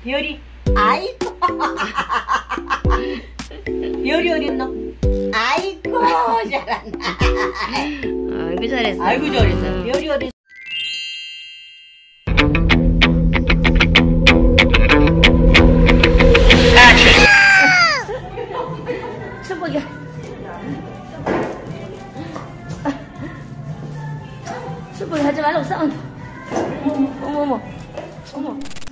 별이 아이고 별이 어딨노? 아이고 잘한다. 아이고 잘했어. 아이고 잘했어. 별이 어딨어? 수복이야. 수복이 하지 말고 싸워. 어머 어머 어머.